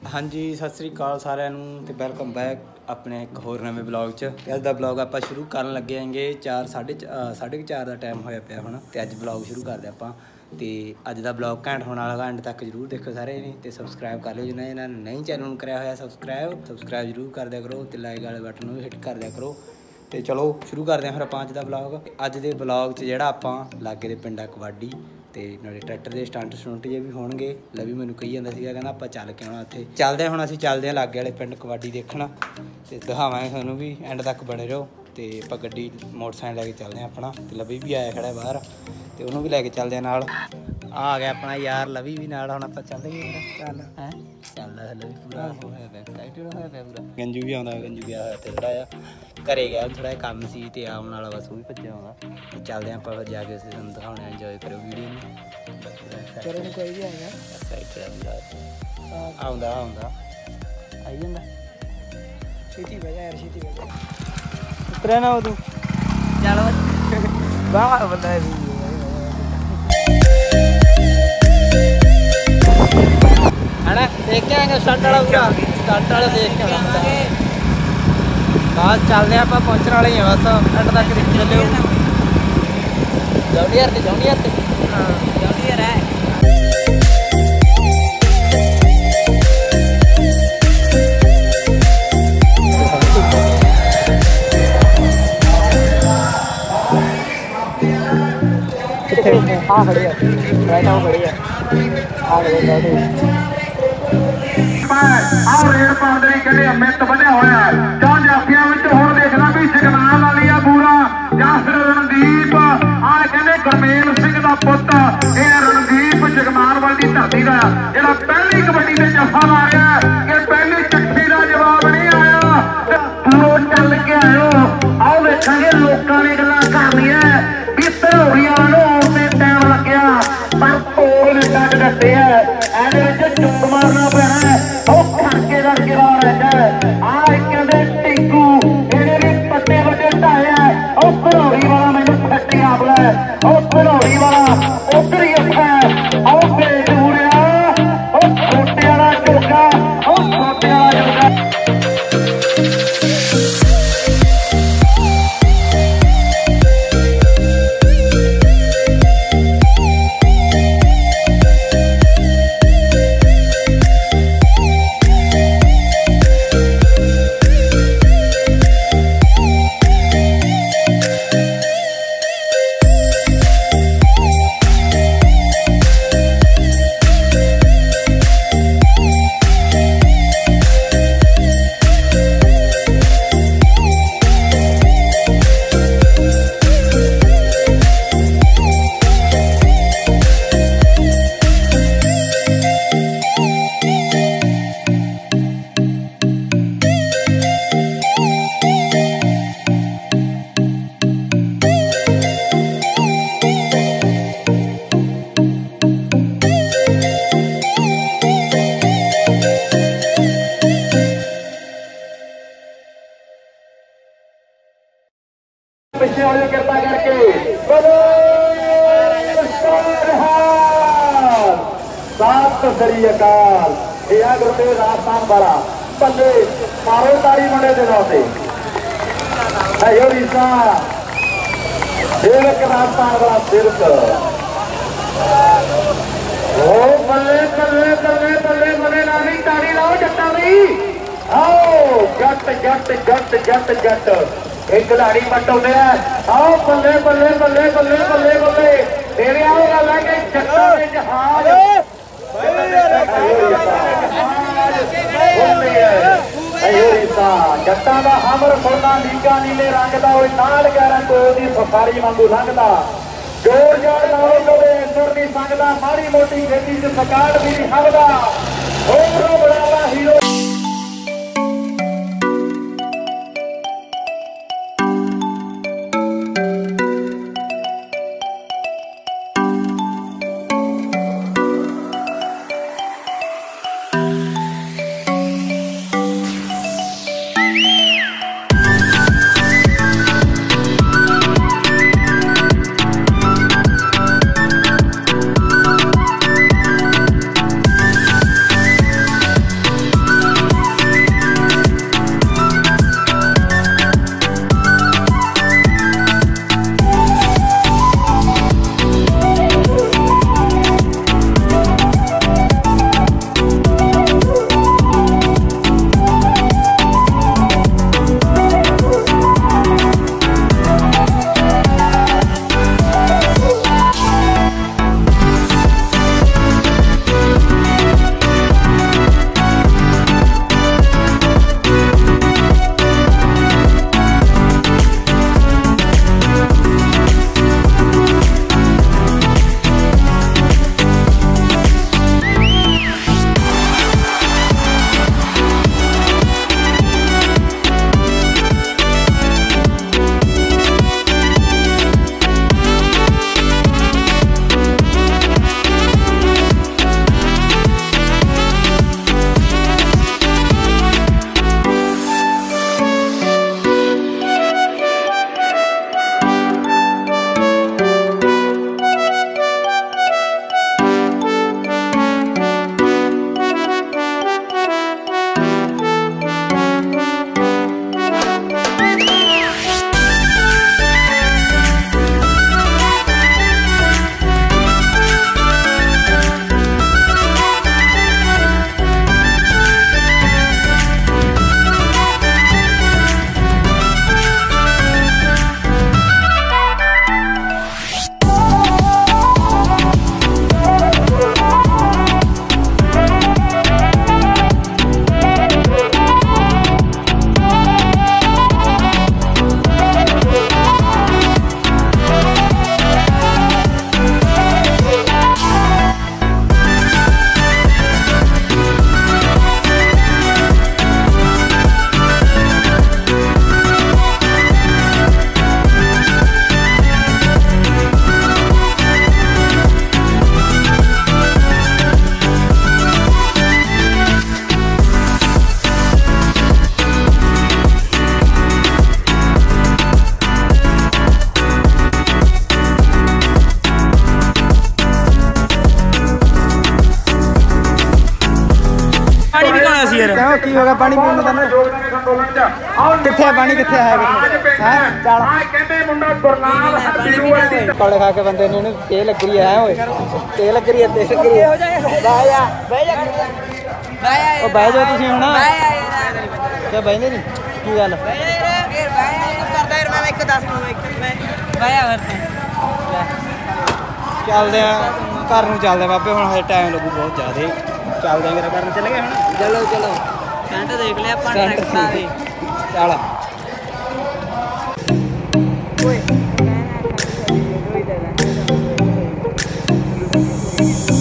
हाँ जी सत श्री अकाल सारिਆਂ ਨੂੰ ਤੇ ਵੈਲਕਮ ਬੈਕ ਆਪਣੇ ਇੱਕ ਹੋਰ ਨਵੇਂ ਬਲੌਗ 'ਚ। ਤੇ ਅੱਜ ਦਾ ਬਲੌਗ ਆਪਾਂ ਸ਼ੁਰੂ ਕਰਨ ਲੱਗੇ ਆਂਗੇ 4:30 ਦਾ ਟਾਈਮ ਹੋਇਆ ਪਿਆ ਹੁਣ ਤੇ ਅੱਜ ਬਲੌਗ ਸ਼ੁਰੂ ਕਰਦੇ ਆਪਾਂ। ਤੇ ਅੱਜ ਦਾ ਬਲੌਗ ਘੈਂਟ ਹੋਣ ਵਾਲਾ ਐਂਡ ਤੱਕ ਜ਼ਰੂਰ ਦੇਖੋ ਸਾਰੇ ਨੇ ਤੇ ਸਬਸਕ੍ਰਾਈਬ ਕਰ ਲਿਓ ਜਿਨ੍ਹਾਂ ਨੇ ਨਹੀਂ ਚੈਨਲ ਨੂੰ ਕਰਿਆ ਹੋਇਆ ਸਬਸਕ੍ਰਾਈਬ ਜ਼ਰੂਰ ਕਰ ਦਿਆ ਕਰੋ ਤੇ ਲਾਈਕ ਵਾਲੇ ਬਟਨ ਨੂੰ ਵੀ ਹਿੱਟ ਕਰ ਦਿਆ ਕਰੋ। ਤੇ ਚਲੋ ਸ਼ੁਰੂ ਕਰਦੇ ਹਾਂ ਫਿਰ ਆਪਾਂ ਅੱਜ ਦਾ ਬਲੌਗ। ਅੱਜ ਦੇ ਬਲੌਗ 'ਚ ਜਿਹੜਾ ਆਪਾਂ ਲਾਗੇ ਦੇ ਪਿੰਡਾਂ ਕਬੱਡੀ ਤੇ ਨਾਲੇ ਟਰੈਕਟਰ ਦੇ ਸਟੰਟ ਜੇ ਵੀ ਹੋਣਗੇ। ਲਵੀ ਮੈਨੂੰ ਕਹੀ ਜਾਂਦਾ ਸੀਗਾ ਕਹਿੰਦਾ ਆਪਾਂ ਚੱਲ ਕੇ ਆਉਣਾ ਉੱਥੇ ਚੱਲਦੇ ਹੁਣ ਅਸੀਂ ਚੱਲਦੇ ਹਾਂ ਲਾਗੇ ਵਾਲੇ ਪਿੰਡ ਕਬੱਡੀ ਦੇਖਣਾ ਤੇ ਦਿਖਾਵਾਂਗੇ ਤੁਹਾਨੂੰ ਵੀ ਐਂਡ ਤੱਕ ਬਣੇ ਰਹੋ। ਤੇ ਆਪਾਂ ਗੱਡੀ ਮੋਟਰਸਾਈਕਲ ਲੈ ਕੇ ਚੱਲਦੇ ਹਾਂ ਆਪਣਾ ਤੇ ਲਵੀ ਵੀ ਆਇਆ ਖੜਾ ਬਾਹਰ ਤੇ ਉਹਨੂੰ ਵੀ ਲੈ ਕੇ ਚੱਲਦੇ ਹਾਂ ਨਾਲ। ਆ ਗਿਆ ਆਪਣਾ ਯਾਰ ਲਵੀ ਵੀ ਨਾਲ। ਹੁਣ ਆਪਾਂ ਚੱਲਦੇ ਚੱਲ ਹੈ ਚੱਲਦਾ ਲਵੀ ਪੂਰਾ ਹੋਇਆ ਪਿਆ ਪੂਰਾ। ਗੰਜੂ ਵੀ ਆਉਂਦਾ ਗੰਜੂ ਗਿਆ ਹੋਇਆ ਤੇ ਥੋੜਾ ਜਿਹਾ ਘਰੇ ਗਿਆ ਥੋੜਾ ਜਿਹਾ ਕੰਮ ਸੀ ਤੇ ਆਉਣ ਵਾਲਾ ਬਸ ਉਹ ਵੀ ਭੱਜਿਆ ਆਉਂਦਾ। ਚੱਲਦੇ ਹਾਂ ਆਪਾਂ ਫਿਰ ਜਾ ਕੇ ਤੁਹਾਨੂੰ ਦਿਖਾਉਣੇ ਇੰਜੋਏ ਕਰਿਓ ਵੀਡੀਓ ਨੂੰ। ਕੋਈ ਵੀ ਆਉਂਦਾ ਆਈ ਜਾਂਦਾ ਛੇਤੀ ਬਹਿ ਜਾ ਯਾਰ ਛੇਤੀ ਬਹਿ ਜਾ ਉਤਰਿਆ ਨਾ ਤੂੰ ਚੱਲ ਬਾਹਰ ਬੰਦਾ ਹੈ ਨਾ ਦੇਖ ਕੇ ਆਏਂਗੇ ਸਟੰਟ ਵਾਲਾ ਪੂਰਾ ਸਟੰਟ ਵਾਲਾ ਦੇਖ ਕੇ ਆਵਾਂਗੇ। ਬਸ ਚੱਲਦੇ ਆਪਾਂ ਪਹੁੰਚਣ ਵਾਲੇ ਹੀ ਆ ਬਸ ਐਂਡ ਤੱਕ ਦੇਖ ਚੱਲਿਓ। ਜੌਂਡੀਅਰ ਤੇ ਹਾਂ ਜੌਂਡੀਅਰ ਹੈ। हाँ खड़े हैं बैठा हूँ खड़े हैं आ गए बैठे रेड पाउंडरी कहते अमित बनिया होया चाह जाफिया हुण देखना भी सिग्नल वाली आ पूरा या फिर रणदीप आ कहते गुरमेल सिंह का पुत ये रणदीप जगमानवाल की धरती का जिहड़ा पहली कबड्डी में जफा मारिया कि पहली चिट्ठी का जवाब नहीं आया पूरो चल के आयो आओ वेखांगे लोकां ने गल्लां करनियां भी धरौड़ियां नूं टाइम लग गया पर तोड़ तक डटे है चुप मारना पैना है खड़के का गिरा रहता है आ कहते टिंकू इन्हें भी पत्ते वड्डे ढाए है घड़ौड़ी वाला मैनू फट्टिया बोला है घड़ौड़ी वाला उधर ही अच्छा है बेजूरिया छोटे वाला चौका छोटे वाला चौका। पिछले वाले कृपा करके सात श्री अकाल गुरुदेव राजस्थान वाला बल्ले मारो तारी मुंडे के नाम से सेवक राजस्थान वाला सिर्फ ओ बल्ले बल्ले बल्ले बल्ले बल्ले नानी तारी लाओ जट्टा भी आओ जट जट जट जट जट एक खिलाड़ी पटाते हैं आओ बल्ले बल्ले बल्ले बल्ले बल्ले बल्ले तेरे आओ गल है कि जट्टा दे जहाज जट्टा का हमर सोना लीगा नीले रंग का नाल 11 कोल की सफारी वांगू लंघदा जोर जोर नालों कदे सुर नहीं संगदा माड़ी मोटी खेती च सकाट भी नहीं हवदा होरो बड़ावा हीरो। ਗਿਆ ਸੀ ਯਾਰ ਕਿਉਂ ਕੀ ਹੋ ਗਿਆ ਪਾਣੀ ਪੀਣ ਨੂੰ ਤੈਨੂੰ ਕਿੱਥੇ ਪਾਣੀ ਕਿੱਥੇ ਹੈ ਚੱਲ ਕੋਲੇ ਖਾ ਕੇ ਬੰਦੇ ਨੇ ਇਹਨੂੰ ਤੇਲ ਲੱਗ ਰਹੀ ਹੈ ਓਏ ਤੇਲ ਲੱਗ ਰਹੀ ਹੈ ਬਹਿ ਜਾ ਉਹ ਬਹਿ ਜਾਓ ਤੁਸੀਂ ਹੁਣ ਕਿਆ ਬਹਿਨੇ ਨਹੀਂ ਕੀ ਗੱਲ ਚੱਲਦੇ ਆ ਘਰ ਨੂੰ ਚੱਲਦੇ ਬਾਬੇ ਹੁਣ ਹਜੇ ਟਾਈਮ ਲੱਗੂ ਬਹੁਤ ਜ਼ਿਆਦਾ ਚੱਲਦੇ ਆ ਘਰ ਨੂੰ ਚੱਲ ਗਏ ਹੁਣ ਚਲੋ ਚਲੋ ਸਟੰਟ ਦੇਖ ਲਿਆ ਆਪਾਂ ਟਰੈਕਟਰਾਂ ਦੇ ਚੱਲ ਓਏ